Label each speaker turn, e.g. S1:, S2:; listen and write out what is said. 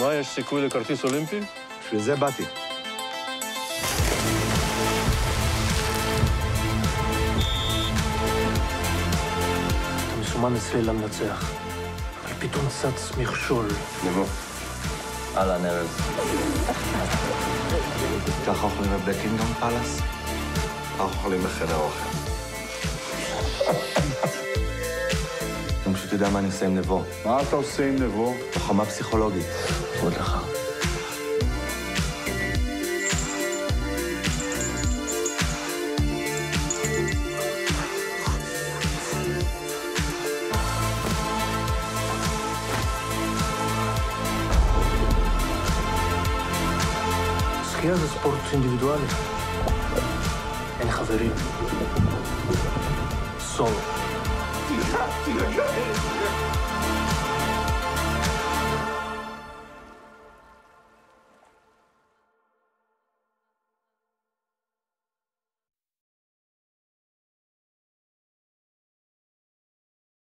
S1: מה, יש סיכוי לכרטיס אולימפי?
S2: בשביל זה באתי.
S3: אתה מסומן אצלי למנצח, אבל פתאום צץ מכשול.
S2: נבו.
S4: אהלן, ארז.
S2: ככה אוכלים בבקינגדום פלאס? ככה אוכלים בחדר אוכל. אני פשוט יודע מה אני עושה עם נבו.
S1: מה אתה עושה עם נבו?
S2: לוחמה פסיכולוגית.
S3: עוד לך. שחייה זה ספורט אינדיבידואלי. אין חברים. סולו.